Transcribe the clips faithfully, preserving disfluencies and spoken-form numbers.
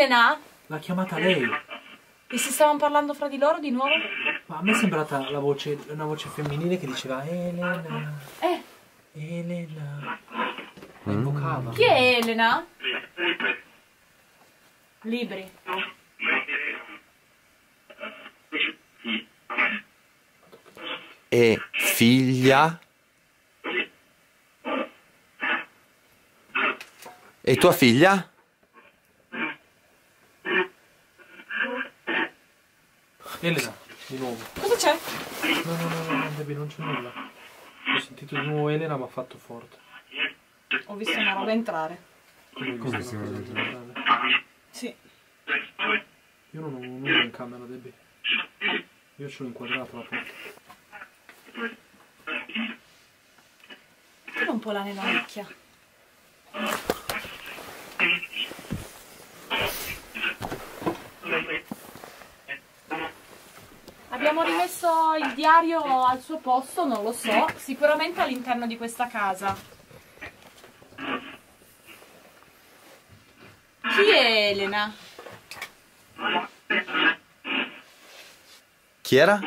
Elena? L'ha chiamata lei. E si stavano parlando fra di loro di nuovo? Ma a me è sembrata la voce, una voce femminile che diceva Elena. Eh. Elena. La invocava. Chi è Elena? Libri. E figlia? E tua figlia? Elena, di nuovo. Cosa c'è? No, no, no, no, Debbie, non c'è nulla. Ho sentito di nuovo Elena, ma ha fatto forte. Ho visto una roba entrare. Come hai visto Come una cosa si entrare? Sì. Io non ho nulla in camera, Debbie. Io ce l'ho inquadrato la porta. Tira un po' là nella nicchia. Abbiamo rimesso il diario al suo posto, non lo so, sicuramente all'interno di questa casa. Chi è Elena? Chi era?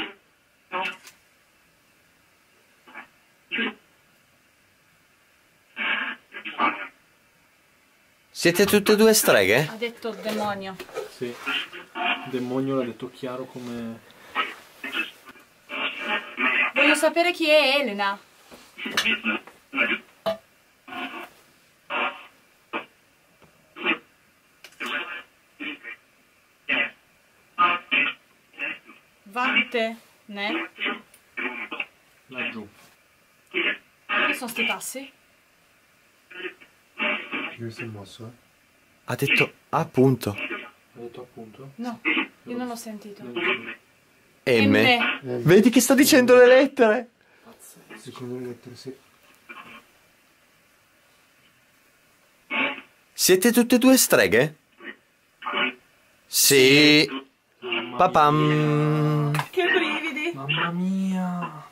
Siete tutte e due streghe? Ha detto demonio. Sì. Il demonio l'ha detto chiaro come... Voglio sapere chi è Elena. Vatte, ne? Laggiù. Che sono sti passi? Io si è mosso, eh. Ha detto appunto. Ha detto appunto? No, io non l'ho sentito. M. M. Vedi che sta dicendo le lettere? Secondo le lettere, sì. Siete tutte e due streghe? Sì. Papam. Che brividi. Mamma mia.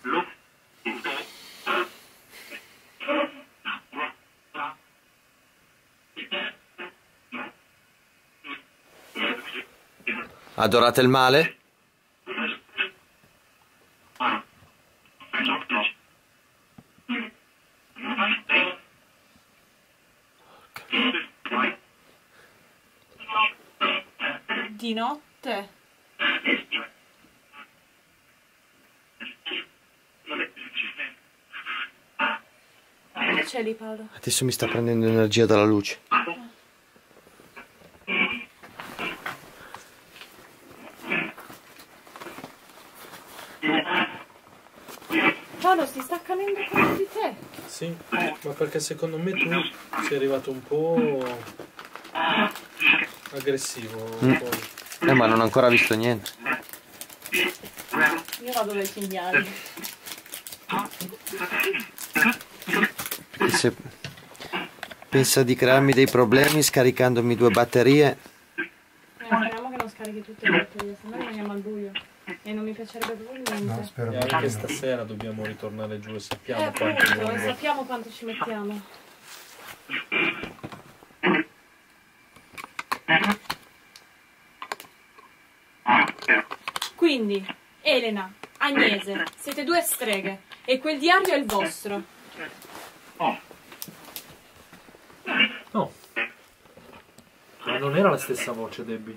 Adorate il male? Di notte. Cosa c'è lì, Paolo? Adesso mi sta prendendo energia dalla luce. Paolo, si sta accadendo contro di te. Sì, ma perché secondo me tu sei arrivato un po' aggressivo. Mm. Poi. Eh, ma non ho ancora visto niente. Io vado dai cinghiali. Perché se pensa di crearmi dei problemi scaricandomi due batterie. Eh, speriamo che non scarichi tutte le batterie, se no rimaniamo al buio. E non mi piacerebbe proprio niente. No, spero E proprio anche di no. stasera dobbiamo ritornare giù e sappiamo Eh, quanto è appunto, e lungo. sappiamo quanto ci mettiamo. Quindi, Elena, Agnese, siete due streghe e quel diario è il vostro. No. Ma non era la stessa voce, Debbie.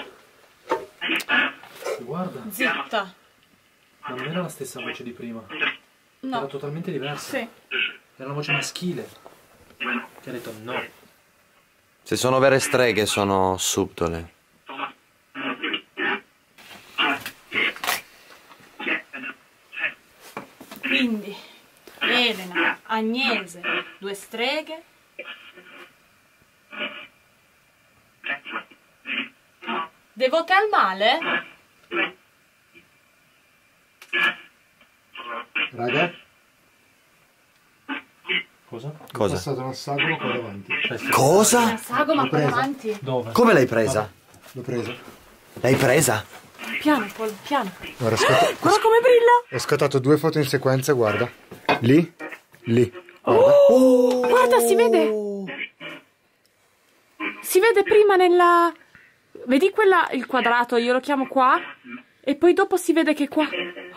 Guarda, Zitta. ma non era la stessa voce di prima. Era No. totalmente diversa. Sì. Era una voce maschile. Che ha detto no. Se sono vere streghe sono subdole. Quindi, Elena, Agnese, due streghe. Devote al male? Raga, Cosa? ho Cosa? passato una sagoma qua davanti. Cosa? Una sagoma L'ho qua presa. davanti. Dove? Come l'hai presa? L'ho preso. L'hai presa? Piano, Paul, piano. Guarda, ho scattato, Guarda come brilla. ho scattato due foto in sequenza, guarda. Lì, lì. Guarda. Guarda, si vede. Si vede prima nella... vedi quella, il quadrato, io lo chiamo qua, e poi dopo si vede che qua...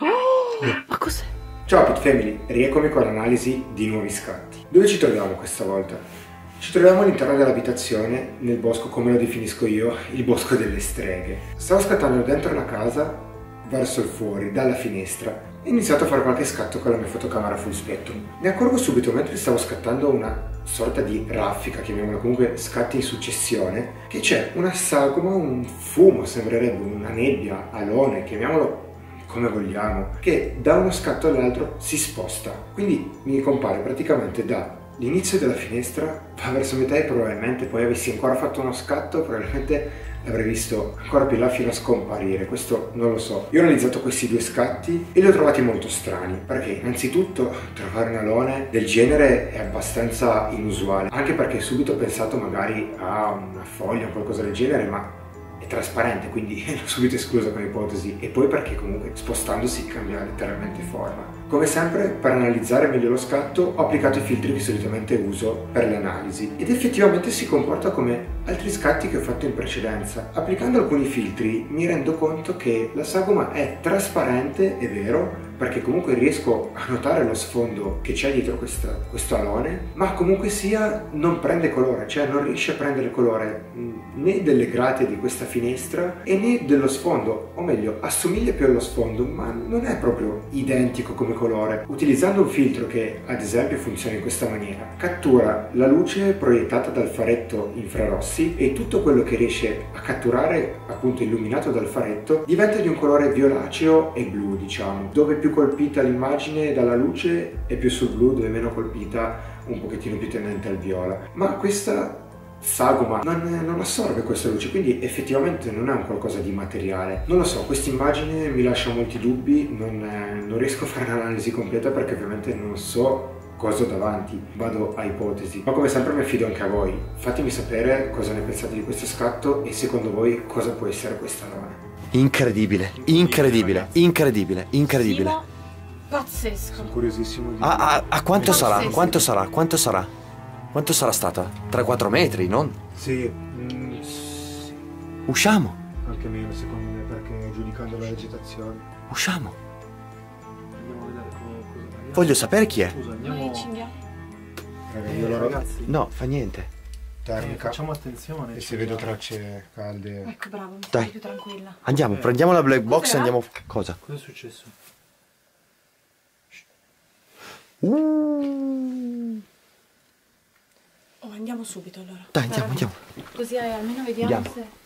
Oh, ma cos'è? Ciao Pit Family, rieccomi con l'analisi di nuovi scatti. Dove ci troviamo questa volta? Ci troviamo all'interno dell'abitazione, nel bosco, come lo definisco io, il bosco delle streghe. Stavo scattando dentro la casa, verso il fuori, dalla finestra, e ho iniziato a fare qualche scatto con la mia fotocamera full spectrum. Ne accorgo subito, mentre stavo scattando una sorta di raffica, chiamiamola, comunque scatti in successione, che c'è una sagoma, un fumo, sembrerebbe una nebbia, alone, chiamiamolo come vogliamo, che da uno scatto all'altro si sposta. Quindi mi compare praticamente dall'inizio della finestra, va verso metà, e probabilmente poi avessi ancora fatto uno scatto, probabilmente l'avrei visto ancora più là fino a scomparire. Questo non lo so. Io ho analizzato questi due scatti e li ho trovati molto strani, perché innanzitutto trovare un alone del genere è abbastanza inusuale, anche perché subito ho pensato magari a una foglia o qualcosa del genere, ma è trasparente, quindi l'ho subito esclusa come ipotesi, e poi perché comunque spostandosi cambia letteralmente forma. Come sempre, per analizzare meglio lo scatto ho applicato i filtri che solitamente uso per le analisi, ed effettivamente si comporta come altri scatti che ho fatto in precedenza. Applicando alcuni filtri mi rendo conto che la sagoma è trasparente, è vero, perché comunque riesco a notare lo sfondo che c'è dietro questa, questo alone, ma comunque sia non prende colore, cioè non riesce a prendere colore né delle grate di questa finestra e né dello sfondo, o meglio assomiglia più allo sfondo, ma non è proprio identico come colore. Utilizzando un filtro che ad esempio funziona in questa maniera, cattura la luce proiettata dal faretto infrarossi, e tutto quello che riesce a catturare, appunto illuminato dal faretto, diventa di un colore violaceo e blu, diciamo, dove più colpita l'immagine dalla luce e più sul blu, dove meno colpita un pochettino più tendente al viola. Ma questa sagoma non, non assorbe questa luce, quindi effettivamente non è un qualcosa di materiale. Non lo so, questa immagine mi lascia molti dubbi, non, non riesco a fare un'analisi completa perché ovviamente non so cosa ho davanti, vado a ipotesi, ma come sempre mi affido anche a voi. Fatemi sapere cosa ne pensate di questo scatto e secondo voi cosa può essere questa alone. Incredibile, incredibile, incredibile, incredibile. Simo, pazzesco. Sono curiosissimo di... A, a, a quanto sarà? Pazzesco. Quanto sarà? Quanto sarà? Quanto sarà stata? tre quattro metri, non? Sì, mm, sì, Usciamo, anche meno secondo me, perché giudicando la vegetazione. usciamo. Andiamo a vedere co- cosa tagliamo. Voglio sapere chi è. Scusa, Ma andiamo... che cinghia? Raga, Eh, io l'ho ragazzi, No, fa niente. eh, termica facciamo attenzione. e ci se vedo vediamo. tracce calde. Ecco, bravo, mi Dai. sento più tranquilla. Andiamo, prendiamo la black box e Cos'era? andiamo... Cosa? Cosa è successo? Uh, Oh, andiamo subito allora. Dai, andiamo, Guarda, andiamo. Così eh, almeno vediamo Andiamo. se...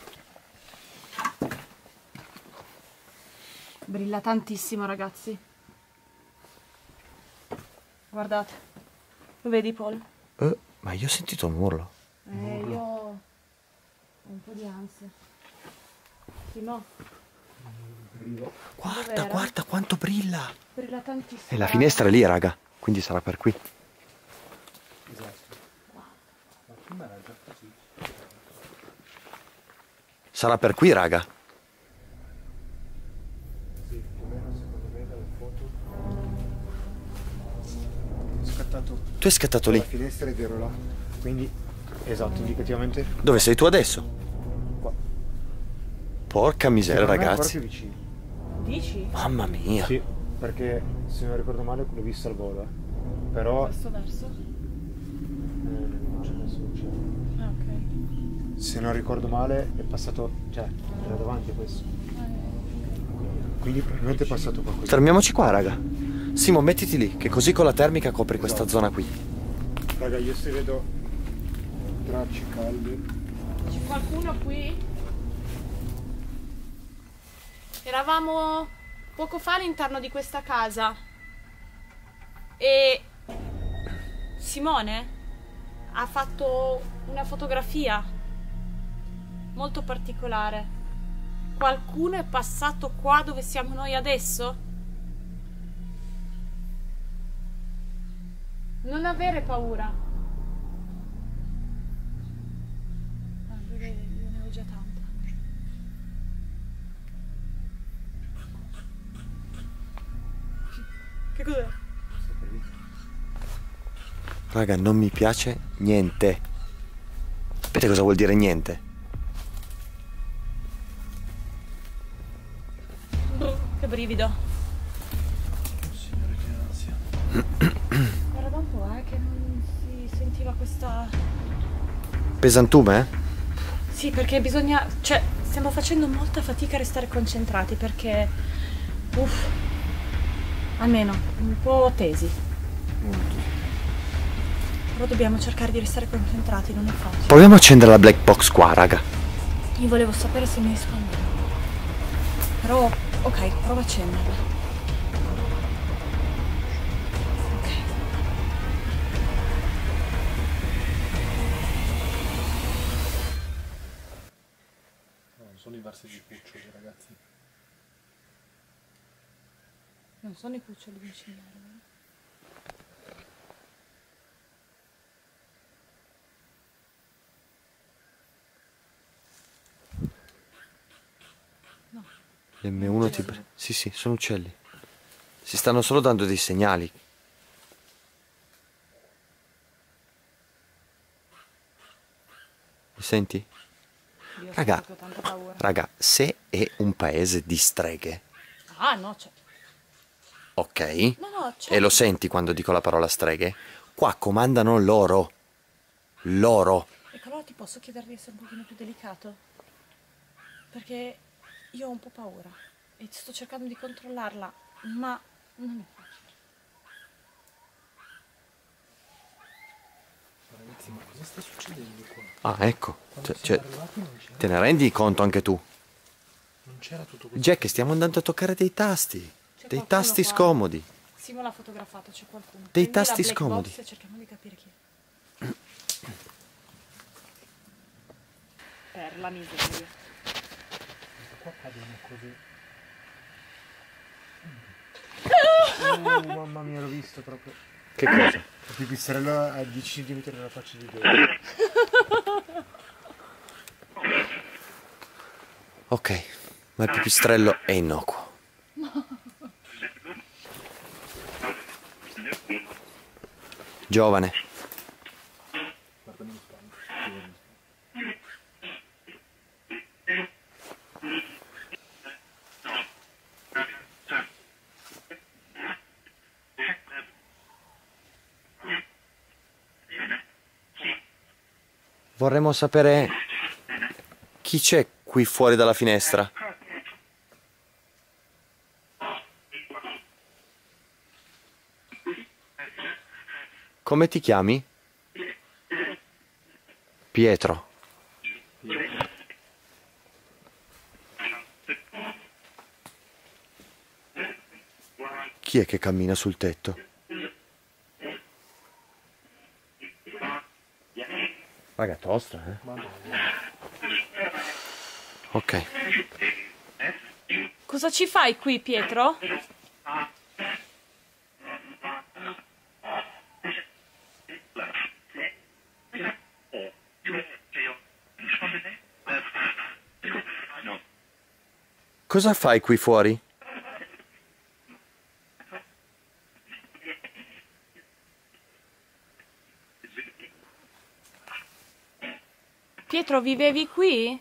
Brilla tantissimo, ragazzi. Guardate. Lo vedi, Paul? Eh, ma io ho sentito un urlo. Eh, io ho un po' di ansia. Simo, Guarda, Dov'era? guarda quanto brilla. brilla tantissimo. E la finestra è lì, raga. Quindi sarà per qui. Esatto. Ma prima era già così. Sarà per qui, raga. Sì, più o meno secondo me dalle foto. Ho scattato Tu hai scattato la lì. finestra ed ero là. Quindi, esatto, indicativamente Dove sei tu adesso? qua. Porca miseria, Secondo me è ancora ragazzi. più vicino. Dici? Mamma mia. Sì, perché se non ricordo male l'ho visto al volo, eh. Però Questo verso? eh, non c'è nessuno c'è. Ah, ok. Se non ricordo male è passato, cioè, era davanti a questo. Quindi probabilmente è passato qualcosa. Fermiamoci qua, raga. Simo, mettiti lì, che così con la termica copri questa zona qui. Raga, io se vedo tracce calde. C'è qualcuno qui? Eravamo poco fa all'interno di questa casa e Simone ha fatto una fotografia molto particolare. Qualcuno è passato qua dove siamo noi adesso? Non avere paura. Ah, io io ne ho già tanta. Che cos'è? Raga, non mi piace niente. Sapete cosa vuol dire niente? Che brivido. Oh, signore, che ansia. Era da un po', eh, che non si sentiva questa... Pesantume, eh? Sì, perché bisogna... Cioè, stiamo facendo molta fatica a restare concentrati, perché... Uff. Almeno, un po' tesi. Però dobbiamo cercare di restare concentrati, non è facile. Proviamo a accendere la black box qua, raga. Io volevo sapere se mi rispondeva. Però, ok, prova a accenderla. Ok. No, non sono i versi di cuccioli, ragazzi. Non sono i cuccioli di cinghiale, vero? M uno tipo... Sì, sì, sono uccelli. Si stanno solo dando dei segnali. Mi senti? Io ho Raga, proprio tanta paura. raga, se è un paese di streghe, Ah, no, c'è. ok? No, no, c'è. E lo senti quando dico la parola streghe? Qua comandano loro. Loro. Ecco, allora ti posso chiedere di essere un pochino più delicato? Perché io ho un po' paura e sto cercando di controllarla, ma non è facile. Ragazzi, ma cosa sta succedendo qua? Ah, ecco. Quando Cioè, siamo cioè, arrivati non c'era, te ne rendi conto anche tu? non c'era tutto questo. Jack, stiamo andando a toccare dei tasti. C'è Dei qualcuno tasti qua. scomodi. Simo l'ha fotografato, c'è qualcuno. Dei Prendi la tasti black scomodi. box e cerchiamo di capire chi è. Per la miseria. Qua cadono così. Oh, mamma mia, l'ho visto proprio. Che cosa? Il pipistrello a dieci centimetri dalla faccia di Dio. Ok, ma il pipistrello è innocuo. Giovane. Guardami in spalle. Vorremmo sapere chi c'è qui fuori dalla finestra. Come ti chiami? Pietro. Chi è che cammina sul tetto? Raga, tosta, eh? Ok. Cosa ci fai qui, Pietro? Cosa fai qui fuori? Pietro, vivevi qui?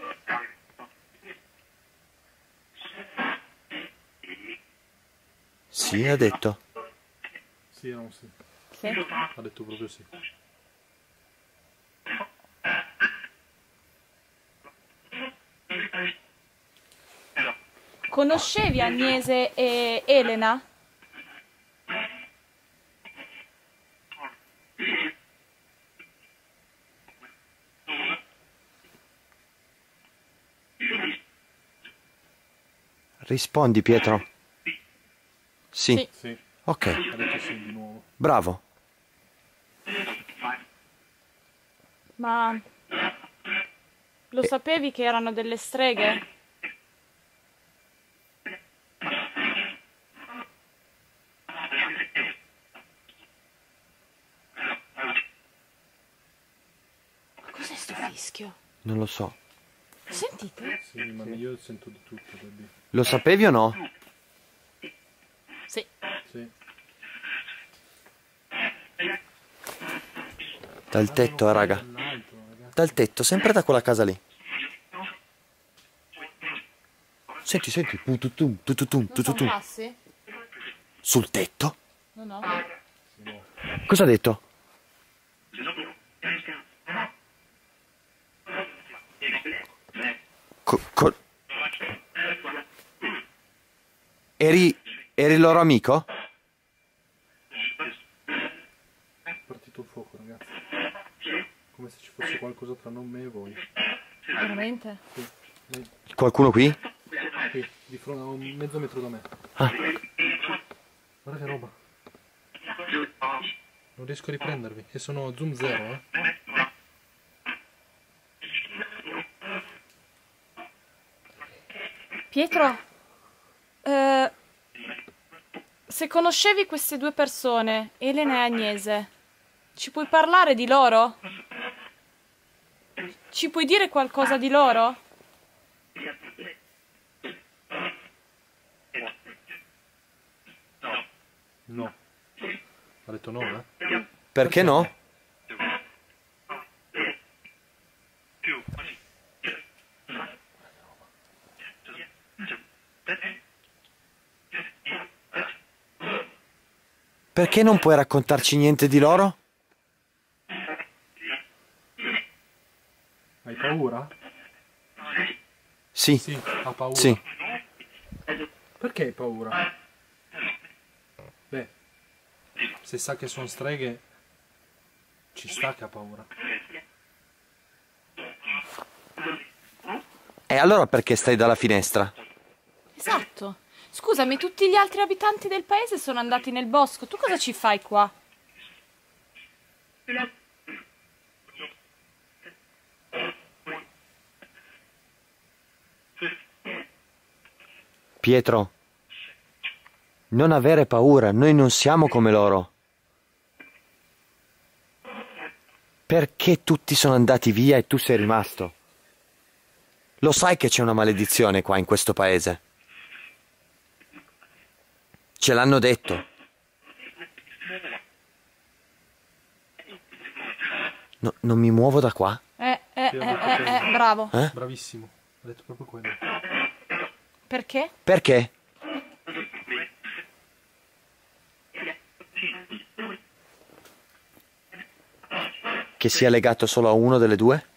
Sì, ha detto. Sì, no, sì. Sì. Ha detto proprio sì. Conoscevi Agnese e Elena? Rispondi, Pietro. Sì. Sì. Sì, Ok, ha detto sì di nuovo. bravo. Ma lo sapevi che erano delle streghe? Ma cos'è sto fischio? Non lo so. Sentite? Sì, ma io sento di tutto, baby. Lo sapevi o no? Sì. Sì. Dal tetto, eh, raga. Dall'alto, ragazzi. Dal tetto, sempre da quella casa lì. Senti, senti. Pututum, tututum, Non sono tututum. passi? Sul tetto? No, no. Cosa ha detto? Co- co- eri, eri il loro amico? È partito un fuoco, ragazzi. Come se ci fosse qualcosa tra non me e voi. Veramente? Qui, lì, Qualcuno qui? qui, di fronte a un mezzo metro da me. Ah, Guarda che roba. Non riesco a riprendervi. E sono zoom zero, eh. Pietro, eh, se conoscevi queste due persone, Elena e Agnese, ci puoi parlare di loro? Ci puoi dire qualcosa di loro? No. Ha detto no, eh. perché no? Perché non puoi raccontarci niente di loro? Hai paura? Sì, Sì, ha paura. sì. Perché hai paura? Beh, se sa che sono streghe, ci sta che ha paura. E allora perché stai dalla finestra? Esatto. Scusami, tutti gli altri abitanti del paese sono andati nel bosco. Tu cosa ci fai qua? Pietro, non avere paura, noi non siamo come loro. Perché tutti sono andati via e tu sei rimasto? Lo sai che c'è una maledizione qua in questo paese? Ce l'hanno detto. No, non mi muovo da qua? Eh, eh, eh, eh, eh, bravo. Eh? Bravissimo, ha detto proprio quello. Perché? Perché? Che sia legato solo a uno delle due?